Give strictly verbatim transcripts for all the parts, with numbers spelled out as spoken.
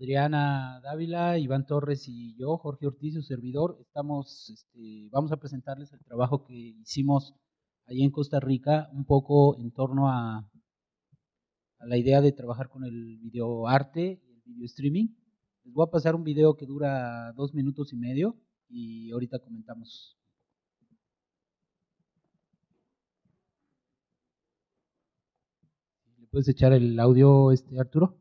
Adriana Dávila, Iván Torres y yo, Jorge Ortiz, su servidor, estamos, este, vamos a presentarles el trabajo que hicimos ahí en Costa Rica, un poco en torno a, a la idea de trabajar con el videoarte y el video streaming. Les voy a pasar un video que dura dos minutos y medio y ahorita comentamos. ¿Le puedes echar el audio, este, Arturo?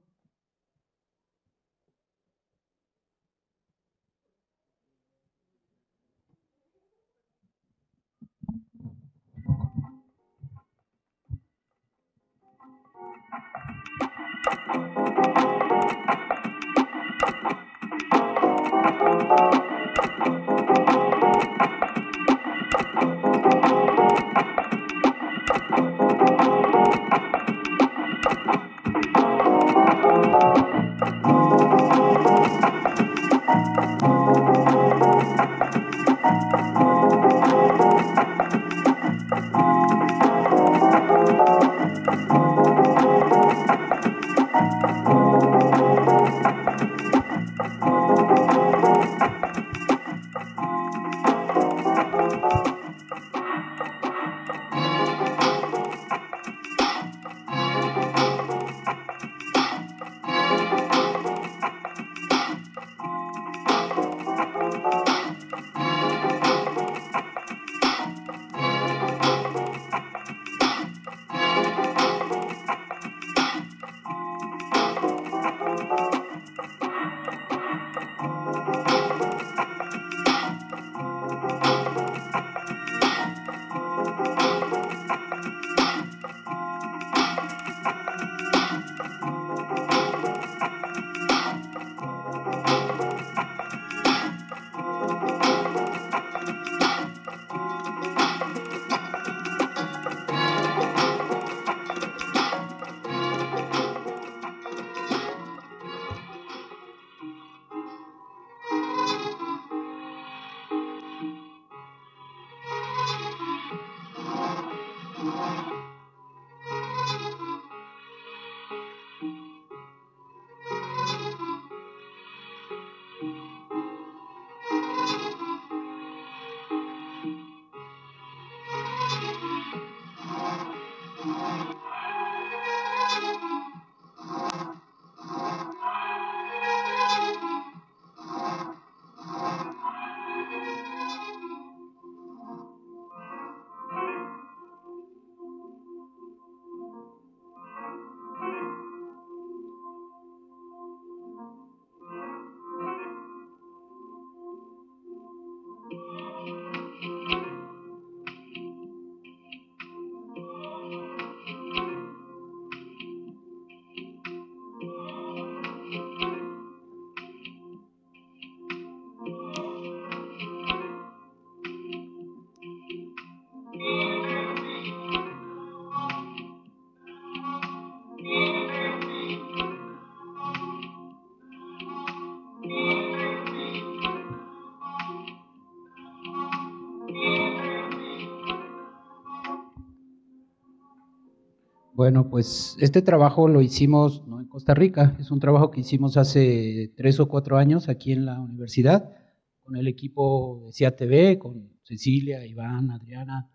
Bueno, pues este trabajo lo hicimos no en Costa Rica, es un trabajo que hicimos hace tres o cuatro años aquí en la universidad, con el equipo de C I A T V, con Cecilia, Iván, Adriana,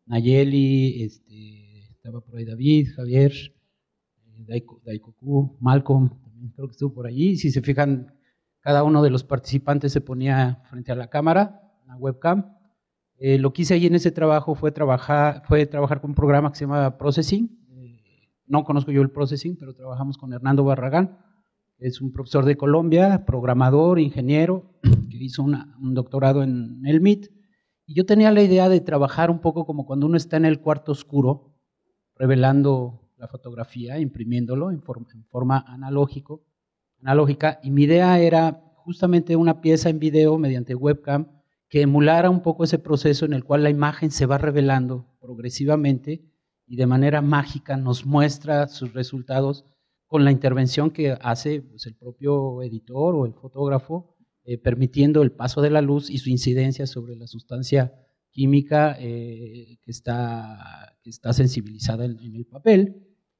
Nayeli, este, estaba por ahí David, Javier, eh, Daiko, Daikoku, Malcolm, también creo que estuvo por allí. Si se fijan, cada uno de los participantes se ponía frente a la cámara, una webcam. Eh, lo que hice ahí en ese trabajo fue trabajar, fue trabajar con un programa que se llama Processing. No conozco yo el processing, pero trabajamos con Hernando Barragán, que es un profesor de Colombia, programador, ingeniero, que hizo una, un doctorado en el M I T. Y yo tenía la idea de trabajar un poco como cuando uno está en el cuarto oscuro, revelando la fotografía, imprimiéndolo en forma, en forma analógico, analógica. Y mi idea era justamente una pieza en video mediante webcam que emulara un poco ese proceso en el cual la imagen se va revelando progresivamente y de manera mágica nos muestra sus resultados con la intervención que hace pues, el propio editor o el fotógrafo, eh, permitiendo el paso de la luz y su incidencia sobre la sustancia química eh, que, está, que está sensibilizada en, en el papel.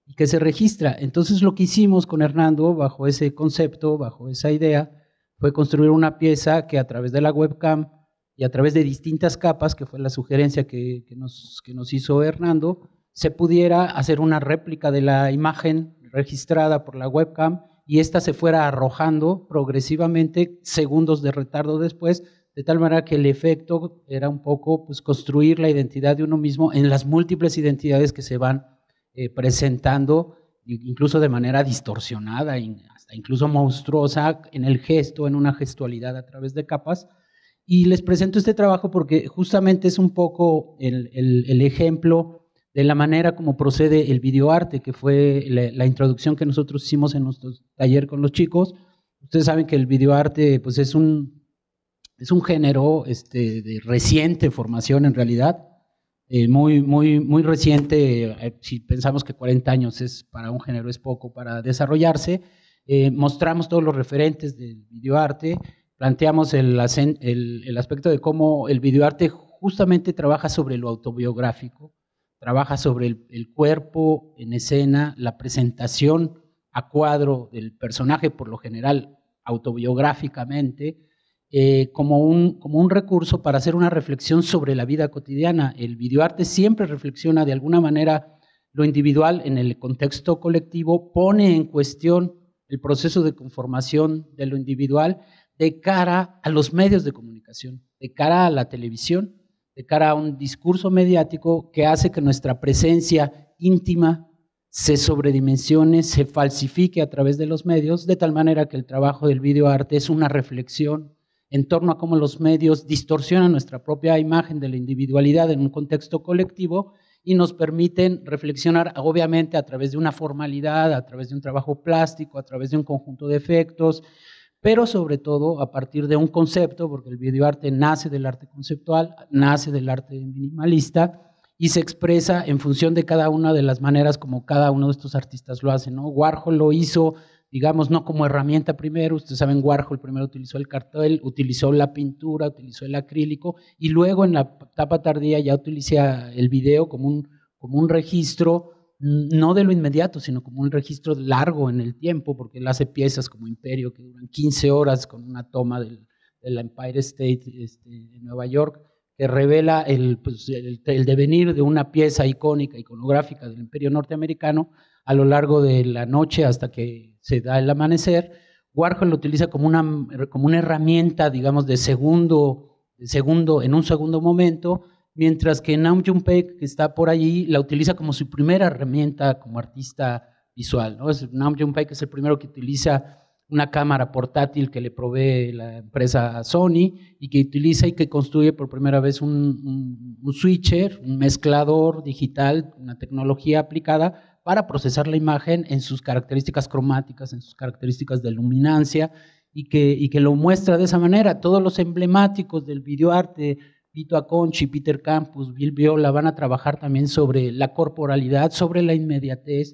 y que se registra. Entonces lo que hicimos con Hernando, bajo ese concepto, bajo esa idea, fue construir una pieza que a través de la webcam y a través de distintas capas, que fue la sugerencia que, que, nos, que nos hizo Hernando, se pudiera hacer una réplica de la imagen registrada por la webcam y esta se fuera arrojando progresivamente segundos de retardo después, de tal manera que el efecto era un poco pues, construir la identidad de uno mismo en las múltiples identidades que se van eh, presentando, incluso de manera distorsionada, hasta incluso monstruosa, en el gesto, en una gestualidad a través de capas. Y les presento este trabajo porque justamente es un poco el, el, el ejemplo de la manera como procede el videoarte, que fue la, la introducción que nosotros hicimos en nuestro taller con los chicos. Ustedes saben que el videoarte pues, es, un, es un género este, de reciente formación en realidad, eh, muy, muy, muy reciente. Eh, si pensamos que cuarenta años es para un género es poco para desarrollarse, eh, mostramos todos los referentes del videoarte, planteamos el, el, el aspecto de cómo el videoarte justamente trabaja sobre lo autobiográfico, trabaja sobre el, el cuerpo en escena, la presentación a cuadro del personaje, por lo general autobiográficamente, eh, como, un, como un recurso para hacer una reflexión sobre la vida cotidiana. El videoarte siempre reflexiona de alguna manera lo individual en el contexto colectivo, pone en cuestión el proceso de conformación de lo individual de cara a los medios de comunicación, de cara a la televisión, de cara a un discurso mediático que hace que nuestra presencia íntima se sobredimensione, se falsifique a través de los medios, de tal manera que el trabajo del videoarte es una reflexión en torno a cómo los medios distorsionan nuestra propia imagen de la individualidad en un contexto colectivo y nos permiten reflexionar, obviamente, a través de una formalidad, a través de un trabajo plástico, a través de un conjunto de efectos, pero sobre todo a partir de un concepto, porque el videoarte nace del arte conceptual, nace del arte minimalista y se expresa en función de cada una de las maneras como cada uno de estos artistas lo hace, ¿no? Warhol lo hizo, digamos, no como herramienta primero. Ustedes saben, Warhol primero utilizó el cartel, utilizó la pintura, utilizó el acrílico y luego en la etapa tardía ya utiliza el video como un, como un registro, no de lo inmediato, sino como un registro largo en el tiempo, porque él hace piezas como Imperio que duran quince horas con una toma del, del Empire State este, en Nueva York, que revela el, pues, el, el devenir de una pieza icónica, iconográfica del Imperio norteamericano a lo largo de la noche hasta que se da el amanecer. Warhol lo utiliza como una, como una herramienta, digamos, de segundo, de segundo, en un segundo momento, mientras que Nam June Paik, que está por allí, la utiliza como su primera herramienta como artista visual, ¿no? Nam June Paik es el primero que utiliza una cámara portátil que le provee la empresa Sony y que utiliza y que construye por primera vez un, un, un switcher, un mezclador digital, una tecnología aplicada para procesar la imagen en sus características cromáticas, en sus características de luminancia y que, y que lo muestra de esa manera. Todos los emblemáticos del videoarte, Vito Acconci, Peter Campus, Bill Viola, van a trabajar también sobre la corporalidad, sobre la inmediatez,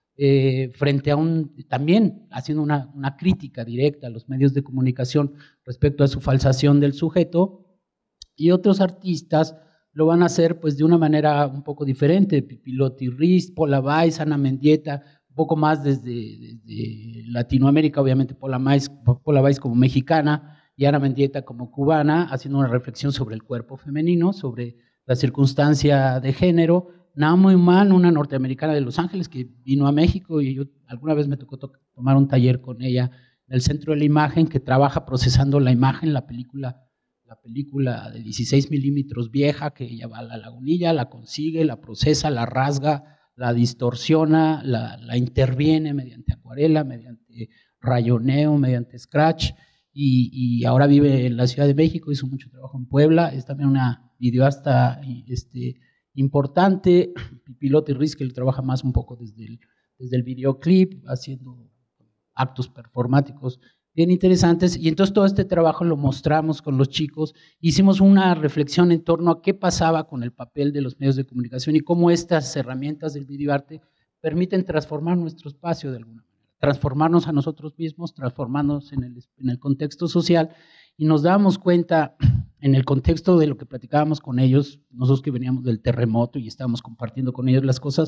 eh, frente a un, también haciendo una, una crítica directa a los medios de comunicación respecto a su falsación del sujeto, y otros artistas lo van a hacer pues de una manera un poco diferente. Pipilotti Riz, Paula Weiss, Ana Mendieta, un poco más desde, desde Latinoamérica, obviamente Paula Weiss, Paula Weiss como mexicana, y Ana Mendieta como cubana, haciendo una reflexión sobre el cuerpo femenino, sobre la circunstancia de género. Naomi Mann, una norteamericana de Los Ángeles que vino a México y yo alguna vez me tocó to tomar un taller con ella en el Centro de la Imagen, que trabaja procesando la imagen, la película, la película de dieciséis milímetros vieja, que ella va a la Lagunilla, la consigue, la procesa, la rasga, la distorsiona, la, la interviene mediante acuarela, mediante rayoneo, mediante scratch. Y, y ahora vive en la Ciudad de México, hizo mucho trabajo en Puebla, es también una videoasta este, importante. Pipilotti Riz, que él trabaja más un poco desde el, desde el videoclip, haciendo actos performáticos bien interesantes, y entonces todo este trabajo lo mostramos con los chicos, hicimos una reflexión en torno a qué pasaba con el papel de los medios de comunicación y cómo estas herramientas del videoarte permiten transformar nuestro espacio de alguna manera, transformarnos a nosotros mismos, transformarnos en el, en el contexto social, y nos damos cuenta en el contexto de lo que platicábamos con ellos, nosotros que veníamos del terremoto y estábamos compartiendo con ellos las cosas,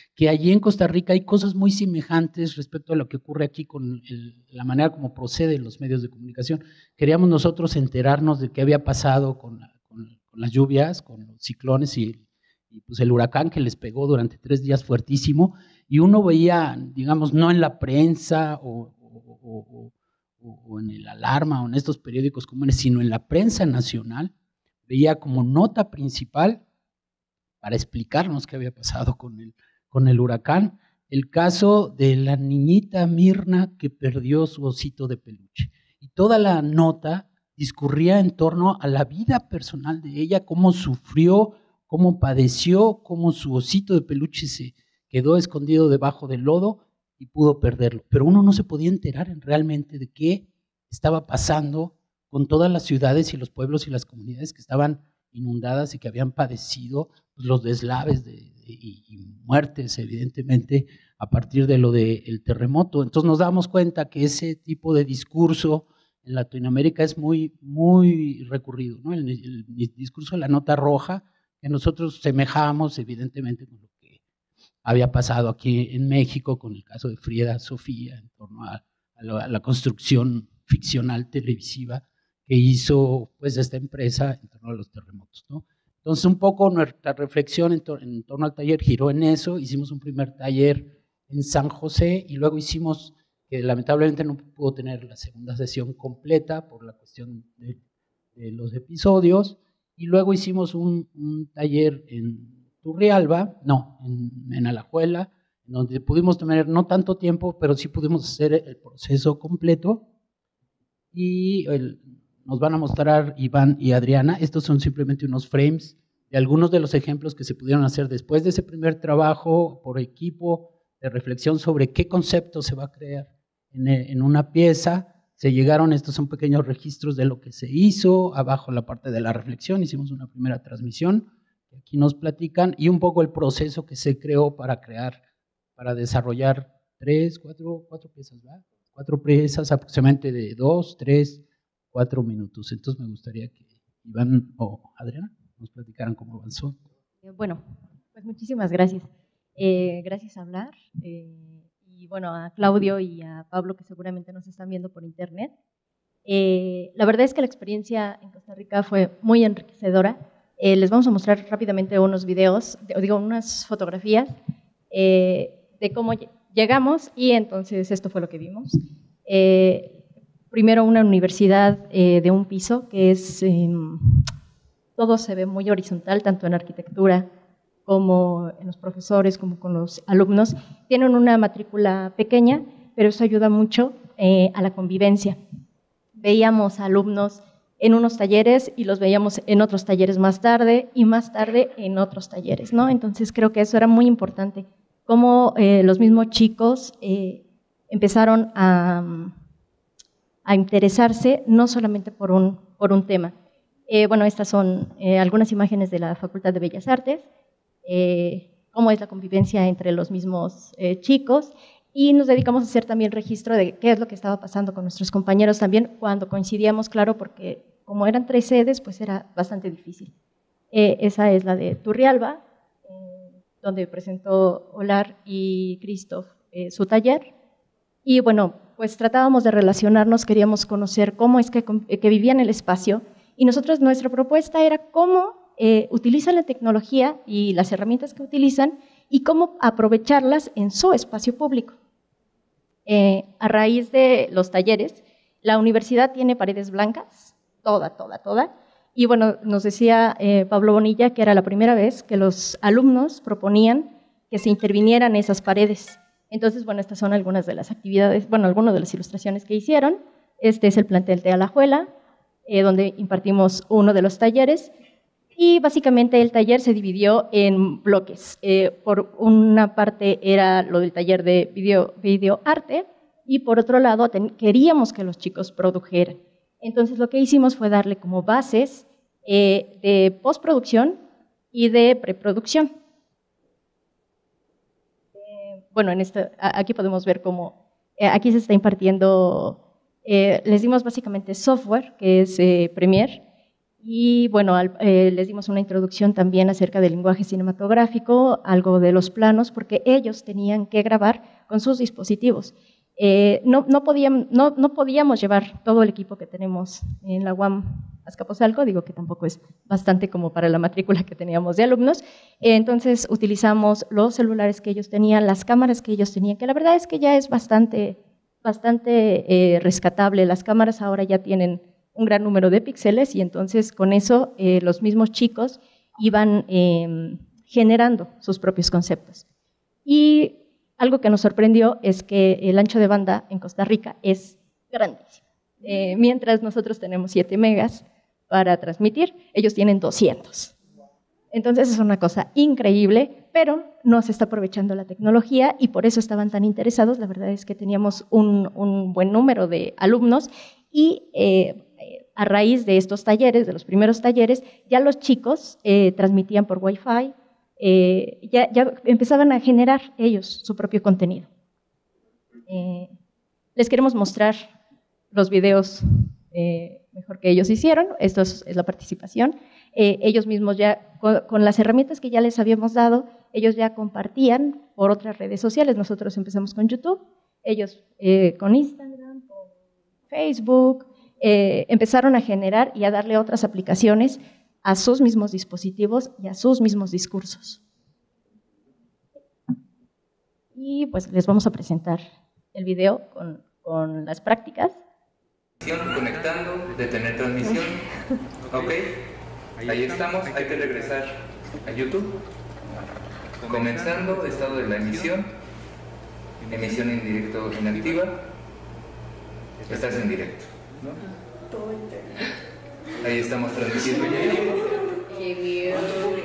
que allí en Costa Rica hay cosas muy semejantes respecto a lo que ocurre aquí con el, la manera como proceden los medios de comunicación. Queríamos nosotros enterarnos de qué había pasado con, la, con, con las lluvias, con los ciclones y, y pues el huracán que les pegó durante tres días fuertísimo, y uno veía, digamos, no en la prensa o, o, o, o, o en el Alarma o en estos periódicos comunes, sino en la prensa nacional, veía como nota principal para explicarnos qué había pasado con el, con el huracán, el caso de la niñita Mirna que perdió su osito de peluche. Y toda la nota discurría en torno a la vida personal de ella, cómo sufrió, cómo padeció, cómo su osito de peluche se quedó escondido debajo del lodo y pudo perderlo. Pero uno no se podía enterar realmente de qué estaba pasando con todas las ciudades y los pueblos y las comunidades que estaban inundadas y que habían padecido pues, los deslaves de, de, y, y muertes, evidentemente, a partir de lo del terremoto. Entonces nos damos cuenta que ese tipo de discurso en Latinoamérica es muy, muy recurrido, ¿no? El, el, el discurso de la nota roja, que nosotros semejamos, evidentemente, con lo que había pasado aquí en México, con el caso de Frida Sofía, en torno a, a, la, a la construcción ficcional televisiva que hizo pues esta empresa en torno a los terremotos, ¿no? Entonces un poco nuestra reflexión en, tor en torno al taller giró en eso. Hicimos un primer taller en San José y luego hicimos, que lamentablemente no pudo tener la segunda sesión completa por la cuestión de, de los episodios, y luego hicimos un, un taller en Turrialba, no, en, en Alajuela, donde pudimos tener no tanto tiempo, pero sí pudimos hacer el proceso completo, y el, nos van a mostrar Iván y Adriana. Estos son simplemente unos frames de algunos de los ejemplos que se pudieron hacer después de ese primer trabajo por equipo de reflexión sobre qué concepto se va a crear en, en una pieza. Se llegaron, estos son pequeños registros de lo que se hizo, abajo la parte de la reflexión, hicimos una primera transmisión, aquí nos platican, y un poco el proceso que se creó para crear, para desarrollar tres, cuatro, cuatro piezas, ¿verdad? Cuatro piezas aproximadamente de dos, tres, cuatro minutos. Entonces me gustaría que Iván o Adriana nos platicaran cómo avanzó. Bueno, pues muchísimas gracias. Eh, gracias a hablar. Eh, y bueno, a Claudio y a Pablo, que seguramente nos están viendo por internet. Eh, la verdad es que la experiencia en Costa Rica fue muy enriquecedora. Eh, les vamos a mostrar rápidamente unos videos, digo, unas fotografías eh, de cómo llegamos, y entonces esto fue lo que vimos. Eh, primero una universidad eh, de un piso, que es, eh, todo se ve muy horizontal, tanto en arquitectura como en los profesores, como con los alumnos. Tienen una matrícula pequeña, pero eso ayuda mucho eh, a la convivencia. Veíamos alumnos en unos talleres y los veíamos en otros talleres más tarde, y más tarde en otros talleres, ¿no? Entonces creo que eso era muy importante, cómo eh, los mismos chicos eh, empezaron a, a interesarse no solamente por un, por un tema. Eh, bueno, estas son eh, algunas imágenes de la Facultad de Bellas Artes, eh, cómo es la convivencia entre los mismos eh, chicos, y nos dedicamos a hacer también registro de qué es lo que estaba pasando con nuestros compañeros también cuando coincidíamos, claro, porque como eran tres sedes, pues era bastante difícil. Eh, esa es la de Turrialba, eh, donde presentó Olar y Christoph eh, su taller, y bueno, pues tratábamos de relacionarnos, queríamos conocer cómo es que, que vivían el espacio, y nosotros, nuestra propuesta era cómo eh, utilizan la tecnología y las herramientas que utilizan y cómo aprovecharlas en su espacio público. Eh, a raíz de los talleres, la universidad tiene paredes blancas, toda, toda, toda, y bueno, nos decía eh, Pablo Bonilla que era la primera vez que los alumnos proponían que se intervinieran esas paredes. Entonces, bueno, estas son algunas de las actividades, bueno, algunas de las ilustraciones que hicieron. Este es el plantel de Alajuela, eh, donde impartimos uno de los talleres, y básicamente el taller se dividió en bloques. Eh, por una parte era lo del taller de video, video arte, y por otro lado ten, queríamos que los chicos produjeran. Entonces lo que hicimos fue darle como bases eh, de postproducción y de preproducción. Eh, bueno, en este, aquí podemos ver cómo eh, aquí se está impartiendo, eh, les dimos básicamente software, que es eh, Premiere, Y bueno, al, eh, les dimos una introducción también acerca del lenguaje cinematográfico, algo de los planos, porque ellos tenían que grabar con sus dispositivos. Eh, no, no, podían, no, no podíamos llevar todo el equipo que tenemos en la U A M Azcapotzalco, digo que tampoco es bastante como para la matrícula que teníamos de alumnos, eh, entonces utilizamos los celulares que ellos tenían, las cámaras que ellos tenían, que la verdad es que ya es bastante, bastante eh, rescatable. Las cámaras ahora ya tienen un gran número de píxeles y entonces con eso eh, los mismos chicos iban eh, generando sus propios conceptos. Y algo que nos sorprendió es que el ancho de banda en Costa Rica es grandísimo. Eh, mientras nosotros tenemos siete megas para transmitir, ellos tienen doscientos. Entonces es una cosa increíble, pero no se está aprovechando la tecnología y por eso estaban tan interesados. La verdad es que teníamos un, un buen número de alumnos y eh, a raíz de estos talleres, de los primeros talleres, ya los chicos eh, transmitían por Wi-Fi, eh, ya, ya empezaban a generar ellos su propio contenido. Eh, les queremos mostrar los videos eh, mejor que ellos hicieron. Esto es, es la participación. Eh, ellos mismos ya, con, con las herramientas que ya les habíamos dado, ellos ya compartían por otras redes sociales. Nosotros empezamos con YouTube, ellos eh, con Instagram, con Facebook, eh, empezaron a generar y a darle otras aplicaciones a sus mismos dispositivos y a sus mismos discursos. Y pues les vamos a presentar el video con, con las prácticas. Conectando, detener transmisión, ok, ahí estamos, hay que regresar a YouTube, comenzando, estado de la emisión, emisión en directo inactiva, estás en directo, ¿no? Ahí estamos transmitiendo ya. ¡Qué miedo!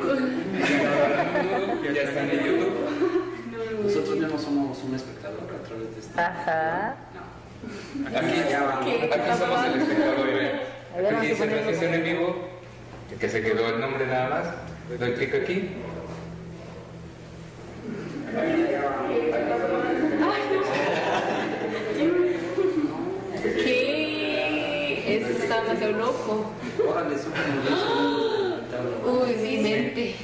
Ya están en YouTube. Nosotros ya no somos un espectador a través de este. Ajá. Aquí, aquí somos el espectador. Aquí dice transmisión en vivo, que se quedó el nombre nada más. Doy clic aquí. ¿Qué? Eso está demasiado loco. Órale, son como Uy, mi mente.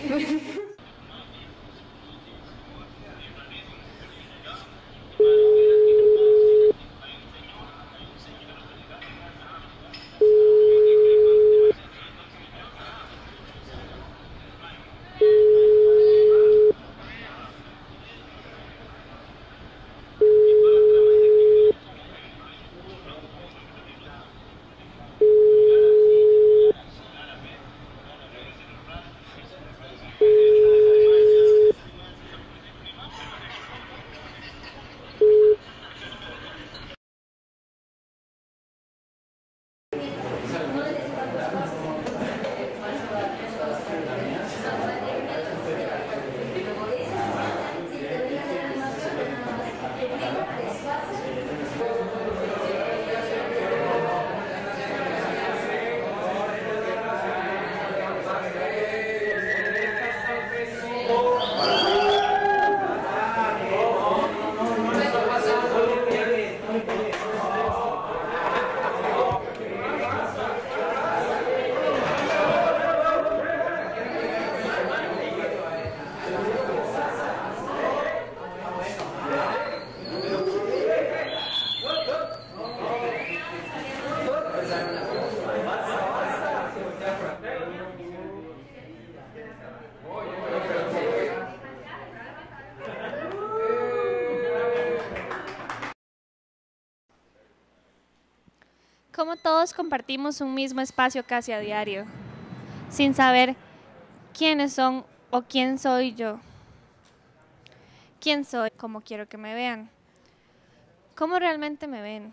Como todos compartimos un mismo espacio casi a diario, sin saber quiénes son o quién soy yo. ¿Quién soy? ¿Cómo quiero que me vean? ¿Cómo realmente me ven?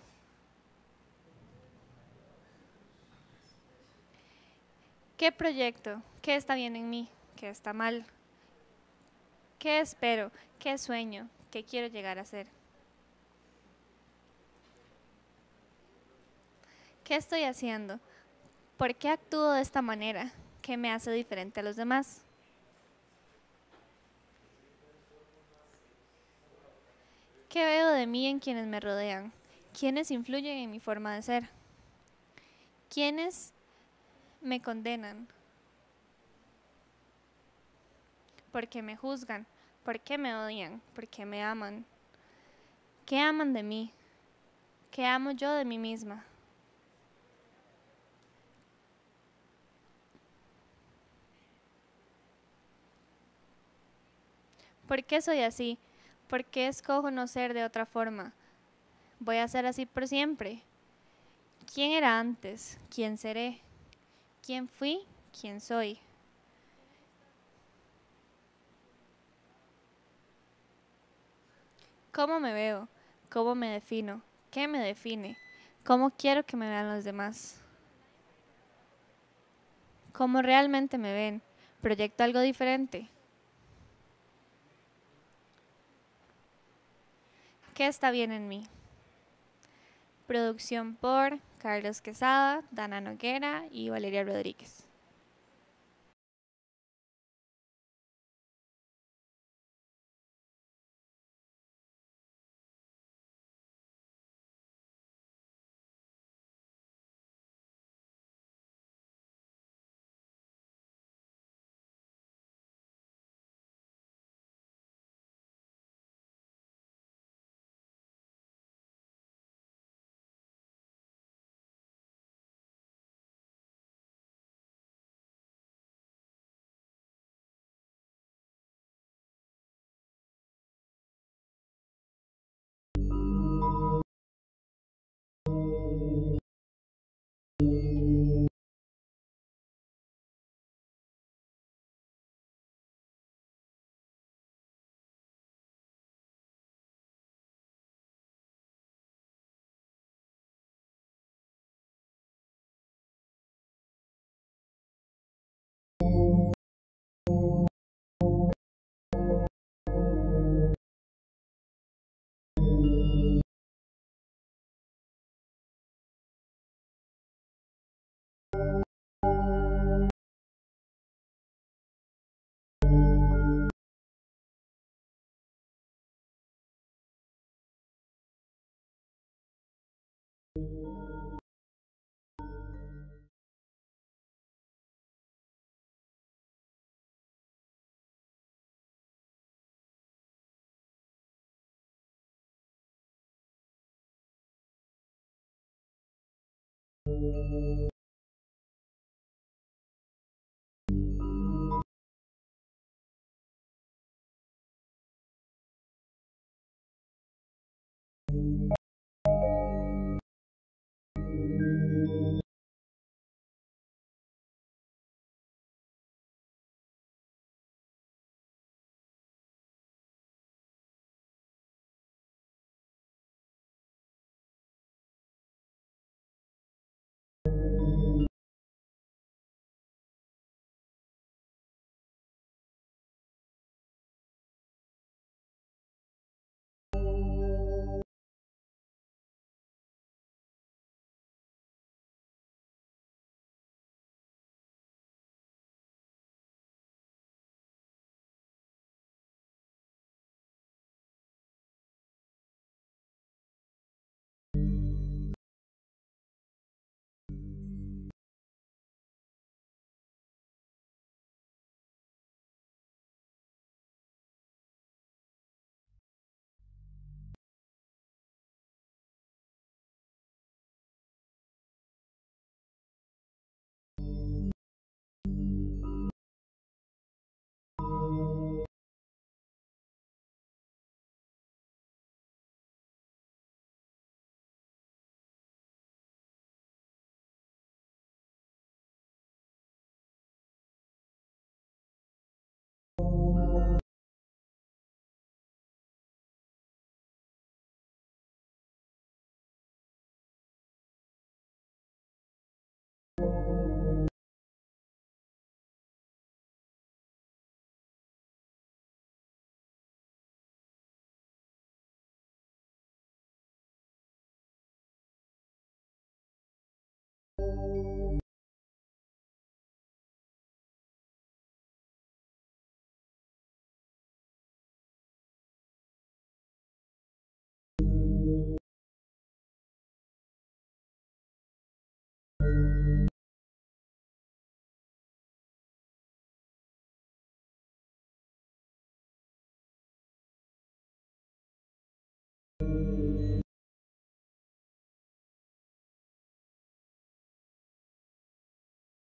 ¿Qué proyecto? ¿Qué está bien en mí? ¿Qué está mal? ¿Qué espero? ¿Qué sueño? ¿Qué quiero llegar a ser? ¿Qué estoy haciendo? ¿Por qué actúo de esta manera? ¿Qué me hace diferente a los demás? ¿Qué veo de mí en quienes me rodean? ¿Quiénes influyen en mi forma de ser? ¿Quiénes me condenan? ¿Por qué me juzgan? ¿Por qué me odian? ¿Por qué me aman? ¿Qué aman de mí? ¿Qué amo yo de mí misma? ¿Por qué soy así? ¿Por qué escojo no ser de otra forma? ¿Voy a ser así por siempre? ¿Quién era antes? ¿Quién seré? ¿Quién fui? ¿Quién soy? ¿Cómo me veo? ¿Cómo me defino? ¿Qué me define? ¿Cómo quiero que me vean los demás? ¿Cómo realmente me ven? ¿Proyecto algo diferente? ¿Qué está bien en mí? Producción por Carlos Quesada, Dana Noguera y Valeria Rodríguez.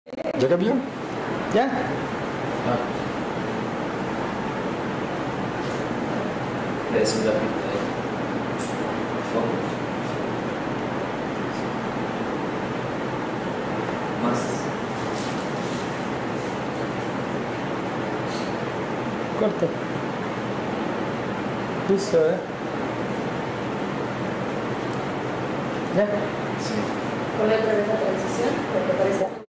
¿Ya cambió? ¿Ya? Ah. Es una pinta de fondo. Más. Corta. Listo, ¿eh? ¿Ya? Sí. Ponle otra vez la transición, porque parece...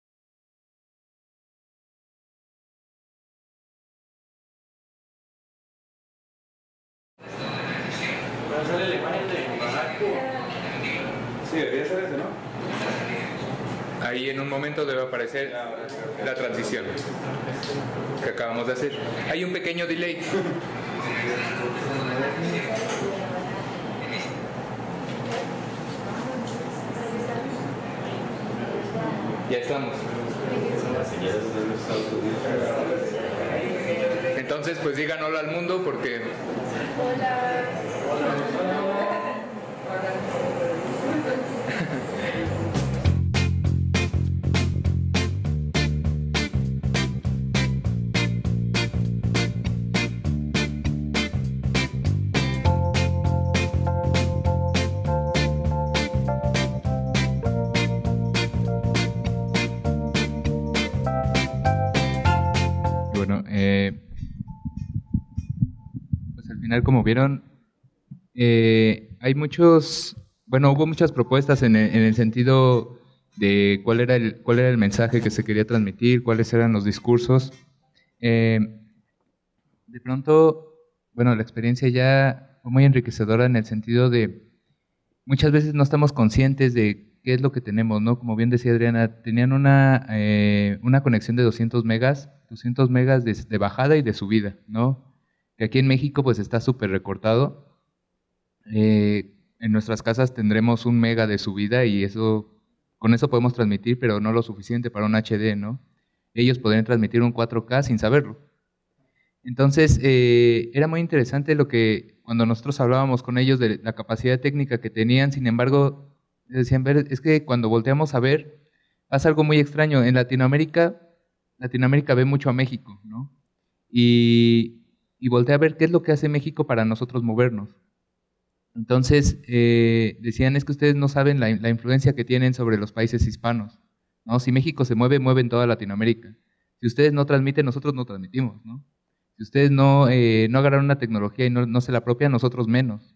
Sí, debería ser ese, ¿no? Ahí en un momento debe aparecer la transición que acabamos de hacer. Hay un pequeño delay. Ya estamos. Entonces, pues digan hola al mundo porque... Bueno, eh, pues al final, como vieron, eh, hay muchos, bueno, hubo muchas propuestas en el, en el sentido de cuál era el cuál era el mensaje que se quería transmitir, cuáles eran los discursos. Eh, de pronto, bueno, la experiencia ya fue muy enriquecedora en el sentido de muchas veces no estamos conscientes de qué es lo que tenemos, ¿no? Como bien decía Adriana, tenían una, eh, una conexión de doscientos megas, doscientos megas de, de bajada y de subida, ¿no? Que aquí en México pues está súper recortado. Eh, en nuestras casas tendremos un mega de subida y eso, con eso podemos transmitir, pero no lo suficiente para un H D, ¿no? Ellos podrían transmitir un cuatro K sin saberlo. Entonces, eh, era muy interesante lo que, cuando nosotros hablábamos con ellos de la capacidad técnica que tenían, sin embargo, decían, ver, es que cuando volteamos a ver, pasa algo muy extraño. En Latinoamérica, Latinoamérica ve mucho a México, ¿no? Y, y voltea a ver qué es lo que hace México para nosotros movernos. Entonces, eh, decían, es que ustedes no saben la, la influencia que tienen sobre los países hispanos, ¿no? Si México se mueve, mueve en toda Latinoamérica. Si ustedes no transmiten, nosotros no transmitimos, ¿no? Si ustedes no, eh, no agarraron una tecnología y no, no se la apropian, nosotros menos.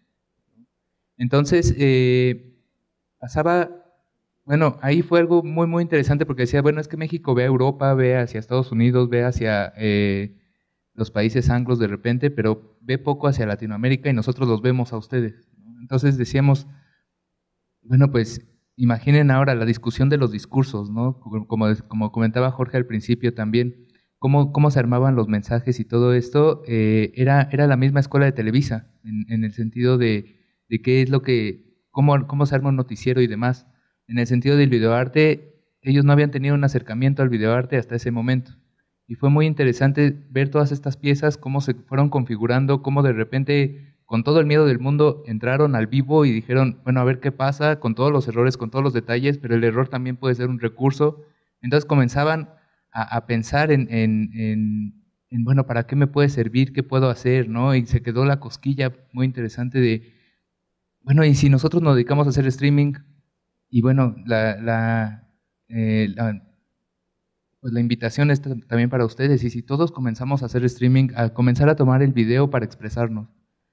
Entonces, eh, pasaba, bueno, ahí fue algo muy, muy interesante porque decía, bueno, es que México ve a Europa, ve hacia Estados Unidos, ve hacia eh, los países anglos de repente, pero ve poco hacia Latinoamérica y nosotros los vemos a ustedes. Entonces decíamos, bueno, pues imaginen ahora la discusión de los discursos, ¿no? Como, como comentaba Jorge al principio también. Cómo, cómo se armaban los mensajes y todo esto, eh, era, era la misma escuela de Televisa, en, en el sentido de, de qué es lo que, cómo, cómo se arma un noticiero y demás. En el sentido del videoarte, ellos no habían tenido un acercamiento al videoarte hasta ese momento. Y fue muy interesante ver todas estas piezas, cómo se fueron configurando, cómo de repente, con todo el miedo del mundo, entraron al vivo y dijeron, bueno, a ver qué pasa, con todos los errores, con todos los detalles, pero el error también puede ser un recurso. Entonces comenzaban A, a pensar en, en, en, en, bueno, ¿para qué me puede servir? ¿Qué puedo hacer? ¿No? Y se quedó la cosquilla muy interesante de, bueno, ¿y si nosotros nos dedicamos a hacer streaming? Y bueno, la, la, eh, la, pues la invitación es también para ustedes, y si todos comenzamos a hacer streaming, a comenzar a tomar el video para expresarnos,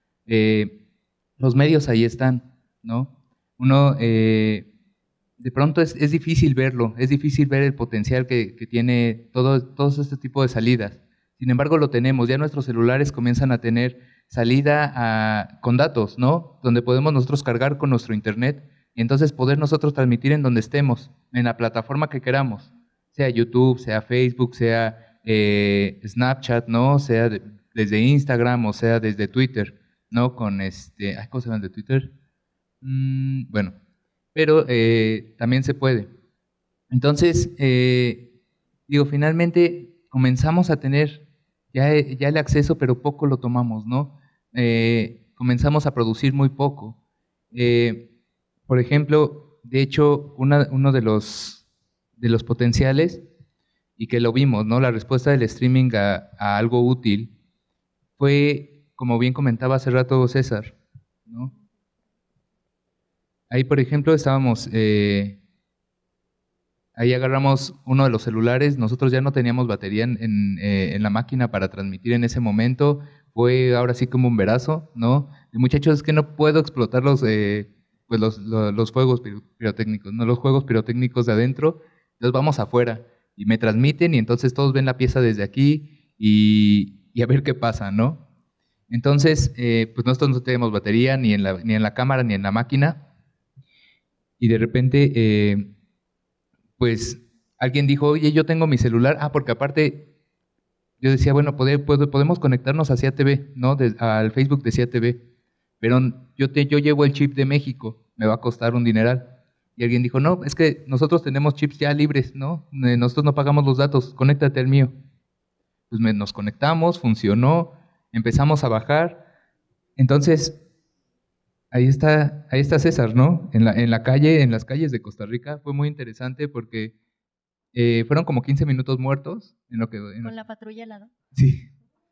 eh, los medios ahí están, ¿no? Uno... Eh, de pronto es, es difícil verlo, es difícil ver el potencial que, que tiene todo, todo este tipo de salidas. Sin embargo, lo tenemos, ya nuestros celulares comienzan a tener salida a, con datos, ¿no? Donde podemos nosotros cargar con nuestro internet y entonces poder nosotros transmitir en donde estemos, en la plataforma que queramos, sea YouTube, sea Facebook, sea eh, Snapchat, ¿no? Sea de, desde Instagram o sea desde Twitter, ¿no? Con este, ¿cómo se llama de Twitter? Mm, bueno. Pero eh, también se puede. Entonces, eh, digo, finalmente comenzamos a tener ya, ya el acceso, pero poco lo tomamos, ¿no? Eh, comenzamos a producir muy poco. Eh, por ejemplo, de hecho, una, uno de los, de los potenciales y que lo vimos, ¿no? La respuesta del streaming a, a algo útil fue, como bien comentaba hace rato César, ¿no? Ahí, por ejemplo, estábamos, eh, ahí agarramos uno de los celulares, nosotros ya no teníamos batería en, en, eh, en la máquina para transmitir en ese momento, fue ahora sí como un verazo, ¿no? Y muchachos, es que no puedo explotar los, eh, pues los, los, los fuegos pirotécnicos, no los juegos pirotécnicos de adentro, entonces vamos afuera y me transmiten y entonces todos ven la pieza desde aquí y, y a ver qué pasa, ¿no? Entonces, eh, pues nosotros no tenemos batería ni en, la, ni en la cámara ni en la máquina y de repente, eh, pues alguien dijo, oye, yo tengo mi celular, ah, porque aparte yo decía, bueno, poder, podemos conectarnos a C A T V, ¿no? De, al Facebook de C A T V, pero yo, te, yo llevo el chip de México, me va a costar un dineral. Y alguien dijo, no, es que nosotros tenemos chips ya libres, ¿no? Nosotros no pagamos los datos, conéctate al mío. Pues me, nos conectamos, funcionó, empezamos a bajar. Entonces, ahí está, ahí está César, ¿no? En la, en la calle, en las calles de Costa Rica, fue muy interesante porque eh, fueron como quince minutos muertos. En lo que, en Con la patrulla al lado. Sí.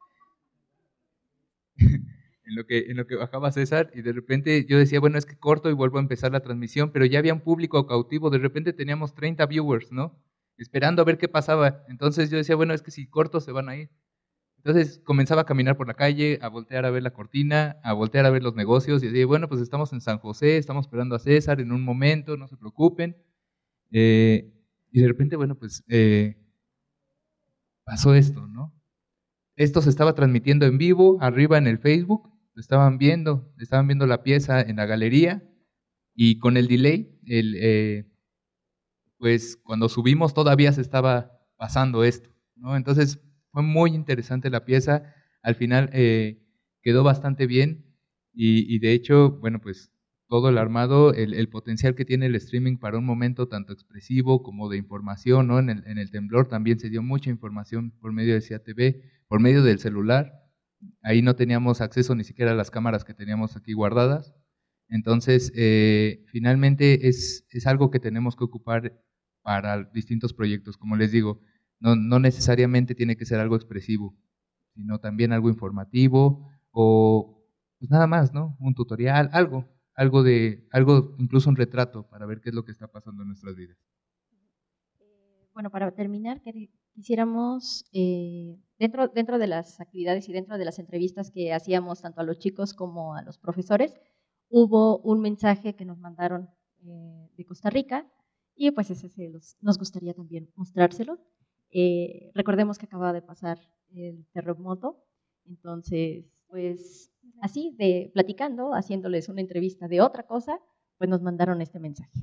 en, lo que, en lo que bajaba César y de repente yo decía, bueno, es que corto y vuelvo a empezar la transmisión, pero ya había un público cautivo, de repente teníamos treinta viewers, ¿no? Esperando a ver qué pasaba. Entonces yo decía, bueno, es que si corto se van a ir. Entonces comenzaba a caminar por la calle, a voltear a ver la cortina, a voltear a ver los negocios y decía, bueno, pues estamos en San José, estamos esperando a César en un momento, no se preocupen. Eh, y de repente, bueno, pues eh, pasó esto, ¿no? Esto se estaba transmitiendo en vivo, arriba en el Facebook, lo estaban viendo, estaban viendo la pieza en la galería y con el delay, el, eh, pues cuando subimos todavía se estaba pasando esto, ¿no? Entonces fue muy interesante la pieza, al final eh, quedó bastante bien y, y de hecho, bueno, pues todo el armado, el, el potencial que tiene el streaming para un momento tanto expresivo como de información, ¿no? En el, en el temblor también se dio mucha información por medio de C A T V, por medio del celular, ahí no teníamos acceso ni siquiera a las cámaras que teníamos aquí guardadas, entonces eh, finalmente es, es algo que tenemos que ocupar para distintos proyectos, como les digo, no, no necesariamente tiene que ser algo expresivo, sino también algo informativo o pues nada más, ¿no? Un tutorial, algo, algo de, algo, incluso un retrato para ver qué es lo que está pasando en nuestras vidas. Bueno, para terminar, quisiéramos, eh, dentro, dentro de las actividades y dentro de las entrevistas que hacíamos tanto a los chicos como a los profesores, hubo un mensaje que nos mandaron eh, de Costa Rica y pues ese se los, nos gustaría también mostrárselo. Eh, recordemos que acaba de pasar el terremoto, entonces, pues así, de platicando, haciéndoles una entrevista de otra cosa, pues nos mandaron este mensaje.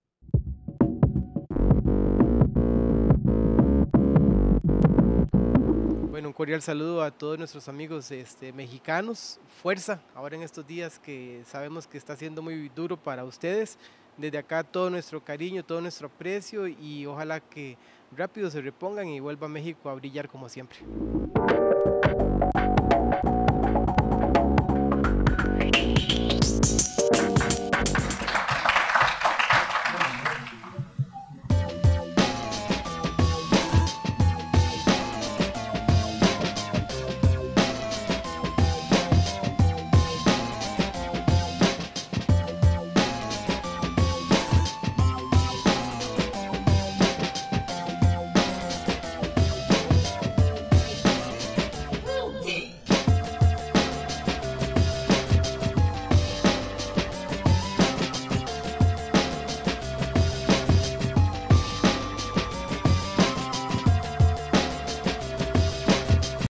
Bueno, un cordial saludo a todos nuestros amigos este, mexicanos. Fuerza, ahora en estos días que sabemos que está siendo muy duro para ustedes. Desde acá todo nuestro cariño, todo nuestro aprecio y ojalá que rápido se repongan y vuelva a México a brillar como siempre.